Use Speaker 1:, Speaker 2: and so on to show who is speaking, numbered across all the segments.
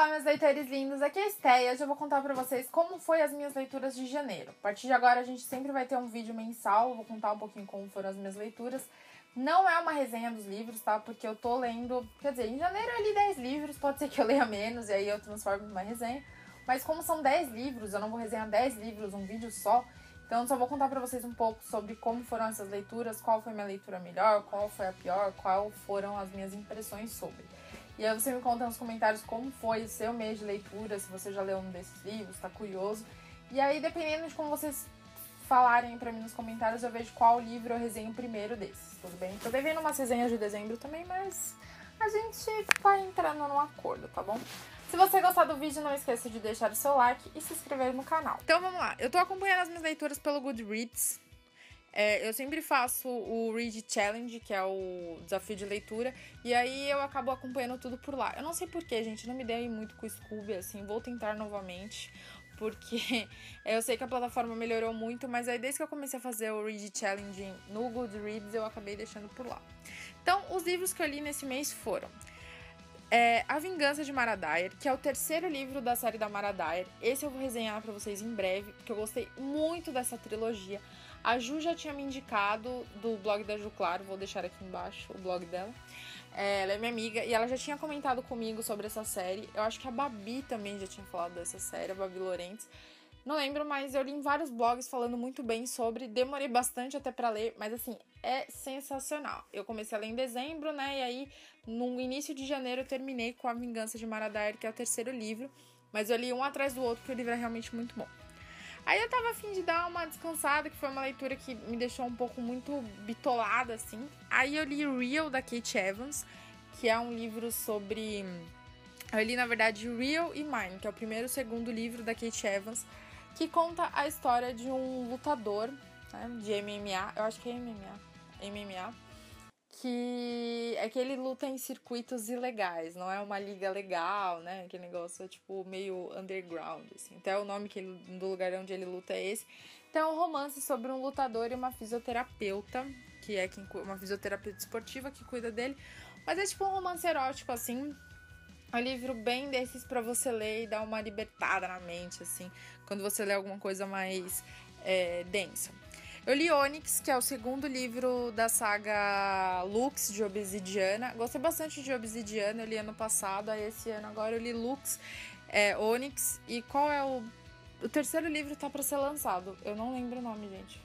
Speaker 1: Olá, meus leitores lindos, aqui é a Esté e hoje eu vou contar pra vocês como foi as minhas leituras de janeiro. A partir de agora a gente sempre vai ter um vídeo mensal, eu vou contar um pouquinho como foram as minhas leituras. Não é uma resenha dos livros, tá? Porque eu tô lendo, quer dizer, em janeiro eu li 10 livros, pode ser que eu leia menos e aí eu transformo em uma resenha. Mas como são 10 livros, eu não vou resenhar 10 livros, um vídeo só. Então eu só vou contar pra vocês um pouco sobre como foram essas leituras, qual foi a minha leitura melhor, qual foi a pior, qual foram as minhas impressões sobre. E aí você me conta nos comentários como foi o seu mês de leitura, se você já leu um desses livros, tá curioso. E aí, dependendo de como vocês falarem pra mim nos comentários, eu vejo qual livro eu resenho primeiro desses, tudo bem? Tô devendo umas resenhas de dezembro também, mas a gente vai entrando num acordo, tá bom? Se você gostar do vídeo, não esqueça de deixar o seu like e se inscrever no canal. Então vamos lá, eu tô acompanhando as minhas leituras pelo Goodreads. Eu sempre faço o Read Challenge, que é o desafio de leitura, e aí eu acabo acompanhando tudo por lá. Eu não sei porquê, gente, não me dei muito com o Scooby, assim, vou tentar novamente, porque eu sei que a plataforma melhorou muito, mas aí desde que eu comecei a fazer o Read Challenge no Goodreads, eu acabei deixando por lá. Então, os livros que eu li nesse mês foram A Vingança de Mara Dyer, que é o terceiro livro da série da Mara Dyer. Esse eu vou resenhar pra vocês em breve, porque eu gostei muito dessa trilogia. A Ju já tinha me indicado do blog da Ju Claro, vou deixar aqui embaixo o blog dela. Ela é minha amiga e ela já tinha comentado comigo sobre essa série. Eu acho que a Babi também já tinha falado dessa série, a Babi Lorentz. Não lembro, mas eu li em vários blogs falando muito bem sobre. Demorei bastante até pra ler, mas assim, é sensacional. Eu comecei a ler em dezembro, né? E aí, no início de janeiro, eu terminei com A Vingança de Mara Dyer, que é o terceiro livro. Mas eu li um atrás do outro, porque o livro é realmente muito bom. Aí eu tava a fim de dar uma descansada, que foi uma leitura que me deixou um pouco muito bitolada, assim. Aí eu li Real, da Kate Evans, que é um livro sobre... Eu li, na verdade, Real e Mine, que é o primeiro e o segundo livro da Kate Evans, que conta a história de um lutador, né, de MMA, eu acho que é MMA, que ele luta em circuitos ilegais, não é uma liga legal, né, aquele negócio tipo meio underground, assim. Então o nome do lugar onde ele luta é esse. Então é um romance sobre um lutador e uma fisioterapeuta, que é uma fisioterapeuta esportiva que cuida dele, mas é tipo um romance erótico, assim. É um livro bem desses pra você ler e dar uma libertada na mente, assim, quando você lê alguma coisa mais densa. Eu li Onyx, que é o segundo livro da saga Lux, de Obsidiana. Gostei bastante de Obsidiana, eu li ano passado, aí esse ano agora eu li Lux, Onyx. E qual é o terceiro livro tá pra ser lançado? Eu não lembro o nome, gente.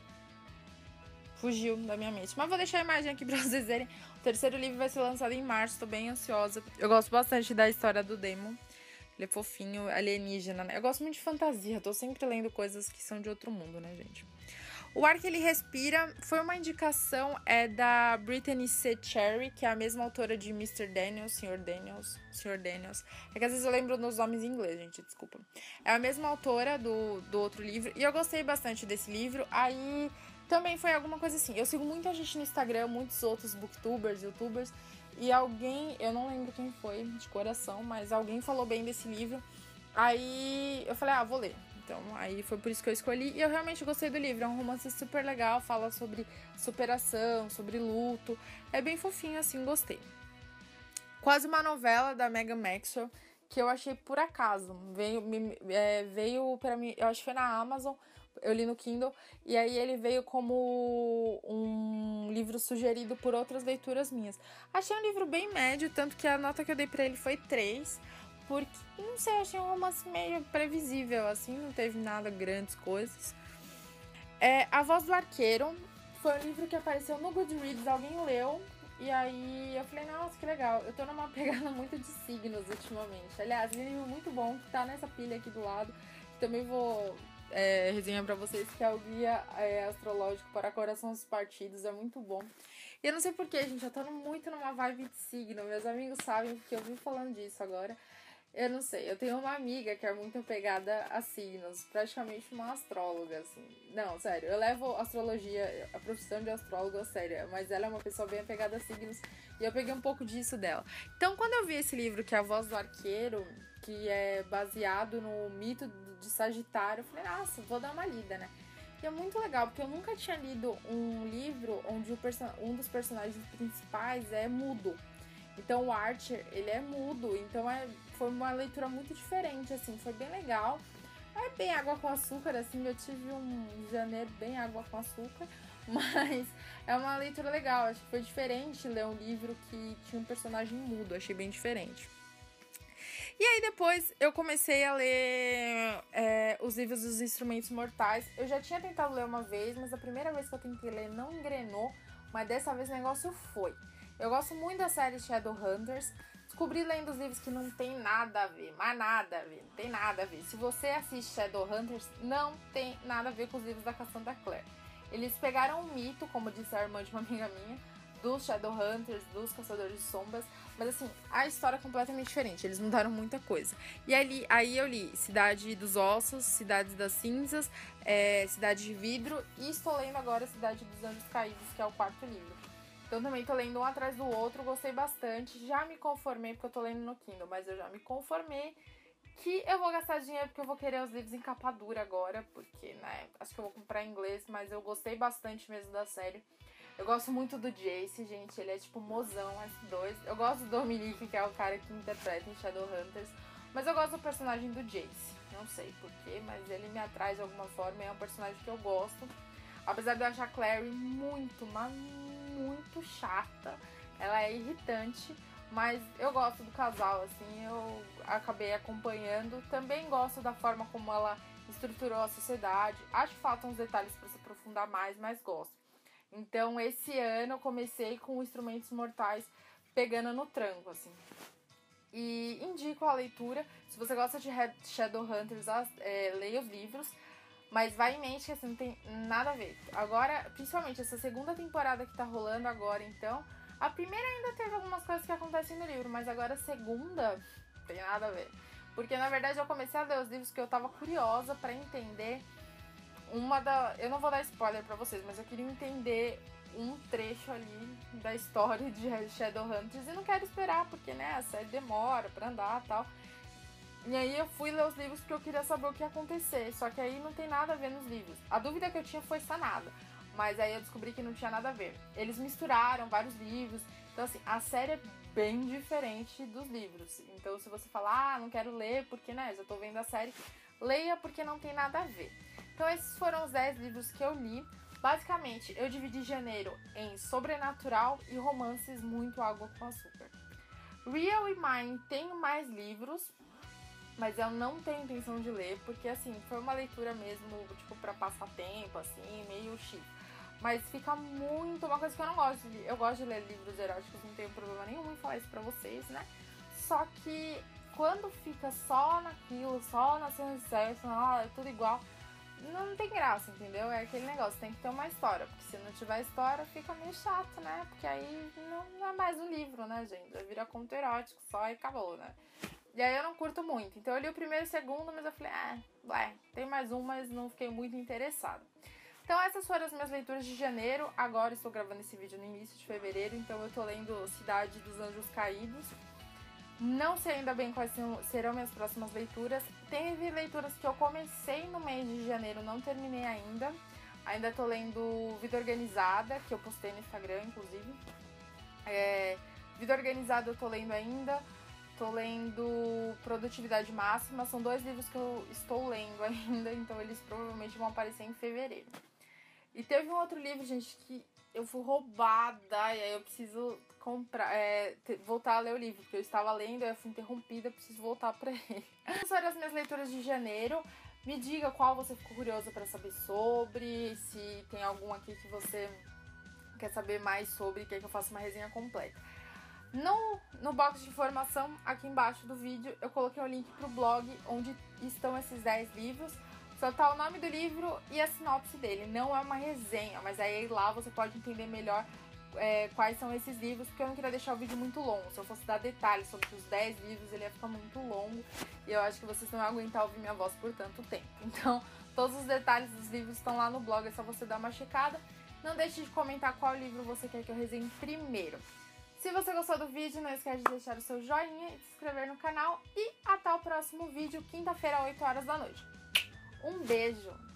Speaker 1: Fugiu da minha mente. Mas vou deixar a imagem aqui pra vocês verem. O terceiro livro vai ser lançado em março, tô bem ansiosa. Eu gosto bastante da história do Demon. Ele é fofinho, alienígena, né? Eu gosto muito de fantasia, tô sempre lendo coisas que são de outro mundo, né, gente? O Ar que Ele Respira foi uma indicação da Brittany C. Cherry, que é a mesma autora de Mr. Daniels, Sr. Daniels. É que às vezes eu lembro nos nomes em inglês, gente, desculpa. É a mesma autora do outro livro, e eu gostei bastante desse livro. Aí também foi alguma coisa assim, eu sigo muita gente no Instagram, muitos outros booktubers, youtubers, e alguém, eu não lembro quem foi de coração, mas alguém falou bem desse livro. Aí eu falei, vou ler. Então, aí foi por isso que eu escolhi. E eu realmente gostei do livro. É um romance super legal. Fala sobre superação, sobre luto. É bem fofinho, assim, gostei. Quase uma novela da Megan Maxwell, que eu achei por acaso. Veio pra mim, eu acho que foi na Amazon. Eu li no Kindle. E aí ele veio como um livro sugerido por outras leituras minhas. Achei um livro bem médio, tanto que a nota que eu dei pra ele foi 3. Porque, não sei, achei um romance meio previsível, assim, não teve nada, grandes coisas. A Voz do Arqueiro foi um livro que apareceu no Goodreads, alguém leu, e aí eu falei, nossa, que legal. Eu tô numa pegada muito de signos ultimamente. Aliás, um livro muito bom, que tá nessa pilha aqui do lado, que também vou resenhar pra vocês, que é o Guia Astrológico para Corações Partidos, é muito bom. E eu não sei porquê, gente, eu tô muito numa vibe de signo, meus amigos sabem, porque eu vim falando disso agora. Eu não sei, eu tenho uma amiga que é muito apegada a signos, praticamente uma astróloga, assim. Não, sério, eu levo astrologia, a profissão de astrólogo a sério, mas ela é uma pessoa bem apegada a signos e eu peguei um pouco disso dela. Então, quando eu vi esse livro, que é A Voz do Arqueiro, que é baseado no mito de Sagitário, eu falei, nossa, vou dar uma lida, né? E é muito legal, porque eu nunca tinha lido um livro onde um dos personagens principais é mudo. Então o Archer, ele é mudo, então foi uma leitura muito diferente, assim, foi bem legal. É bem água com açúcar, assim, eu tive um janeiro bem água com açúcar, mas é uma leitura legal, acho que foi diferente ler um livro que tinha um personagem mudo, achei bem diferente. E aí depois eu comecei a ler os livros dos Instrumentos Mortais. Eu já tinha tentado ler uma vez, mas a primeira vez que eu tentei ler não engrenou, mas dessa vez o negócio foi. Eu gosto muito da série Shadowhunters. Descobri lendo os livros que não tem nada a ver, mas nada a ver, não tem nada a ver. Se você assiste Shadowhunters, não tem nada a ver com os livros da Cassandra Clare. Eles pegaram um mito, como disse a irmã de uma amiga minha, dos Shadowhunters, dos Caçadores de Sombras, mas assim, a história é completamente diferente, eles mudaram muita coisa. E aí eu li Cidade dos Ossos, Cidades das Cinzas, Cidade de Vidro, e estou lendo agora Cidade dos Anjos Caídos, que é o 4º livro. Então também tô lendo um atrás do outro, gostei bastante, já me conformei, porque eu tô lendo no Kindle, mas eu já me conformei que eu vou gastar dinheiro porque eu vou querer os livros em capa dura agora, porque, né, acho que eu vou comprar em inglês, mas eu gostei bastante mesmo da série. Eu gosto muito do Jace, gente, ele é tipo mozão, S2. Eu gosto do Dominique, que é o cara que interpreta em Shadowhunters, mas eu gosto do personagem do Jace. Não sei porquê, mas ele me atrai de alguma forma, é um personagem que eu gosto. Apesar de eu achar a Clary muito, mas muito chata, ela é irritante, mas eu gosto do casal, assim, eu acabei acompanhando. Também gosto da forma como ela estruturou a sociedade. Acho que faltam uns detalhes para se aprofundar mais, mas gosto. Então, esse ano eu comecei com Instrumentos Mortais pegando no tranco, assim. E indico a leitura. Se você gosta de Shadowhunters, leia os livros. Mas vai em mente que assim, não tem nada a ver. Agora, principalmente essa segunda temporada que tá rolando agora, então... A primeira ainda teve algumas coisas que acontecem no livro, mas agora a segunda não tem nada a ver. Porque, na verdade, eu comecei a ler os livros que eu tava curiosa pra entender eu não vou dar spoiler pra vocês, mas eu queria entender um trecho ali da história de Shadowhunters e não quero esperar, porque, né, a série demora pra andar e tal. E aí eu fui ler os livros porque eu queria saber o que ia acontecer, só que aí não tem nada a ver nos livros. A dúvida que eu tinha foi sanada, mas aí eu descobri que não tinha nada a ver. Eles misturaram vários livros, então assim, a série é bem diferente dos livros. Então se você falar, não quero ler porque, né, já tô vendo a série, leia porque não tem nada a ver. Então esses foram os 10 livros que eu li. Basicamente, eu dividi janeiro em sobrenatural e romances muito água com açúcar. Real e Mine tem mais livros, mas eu não tenho intenção de ler, porque assim, foi uma leitura mesmo, tipo, pra passar tempo, assim, meio chique. Mas fica muito, uma coisa que eu não gosto de ler. Eu gosto de ler livros eróticos, não tenho problema nenhum em falar isso pra vocês, né? Só que quando fica só naquilo, só na cena de sexo, é tudo igual, não tem graça, entendeu? É aquele negócio, tem que ter uma história, porque se não tiver história fica meio chato, né? Porque aí não é mais um livro, né, gente? Já vira conto erótico só e acabou, né? E aí eu não curto muito. Então eu li o primeiro e o segundo, mas eu falei, tem mais um, mas não fiquei muito interessada. Então essas foram as minhas leituras de janeiro. Agora estou gravando esse vídeo no início de fevereiro, então eu tô lendo Cidade dos Anjos Caídos. Não sei ainda bem quais serão minhas próximas leituras. Teve leituras que eu comecei no mês de janeiro, não terminei ainda. Ainda tô lendo Vida Organizada, que eu postei no Instagram, inclusive. Vida Organizada eu tô lendo ainda. Tô lendo Produtividade Máxima. São 2 livros que eu estou lendo ainda, então eles provavelmente vão aparecer em fevereiro. E teve um outro livro, gente, que eu fui roubada, e aí eu preciso comprar, voltar a ler o livro, porque eu estava lendo, eu fui interrompida, eu preciso voltar pra ele. Essas foram as minhas leituras de janeiro. Me diga qual você ficou curiosa pra saber sobre, se tem algum aqui que você quer saber mais sobre, quer que eu faça uma resenha completa. No box de informação, aqui embaixo do vídeo, eu coloquei um link pro blog onde estão esses 10 livros. Só tá o nome do livro e a sinopse dele. Não é uma resenha, mas aí lá você pode entender melhor quais são esses livros, porque eu não queria deixar o vídeo muito longo. Se eu fosse dar detalhes sobre os 10 livros, ele ia ficar muito longo. E eu acho que vocês não iam aguentar ouvir minha voz por tanto tempo. Então, todos os detalhes dos livros estão lá no blog, é só você dar uma checada. Não deixe de comentar qual livro você quer que eu resenhe primeiro. Se você gostou do vídeo, não esquece de deixar o seu joinha e se inscrever no canal. E até o próximo vídeo, quinta-feira, 8 horas da noite. Um beijo!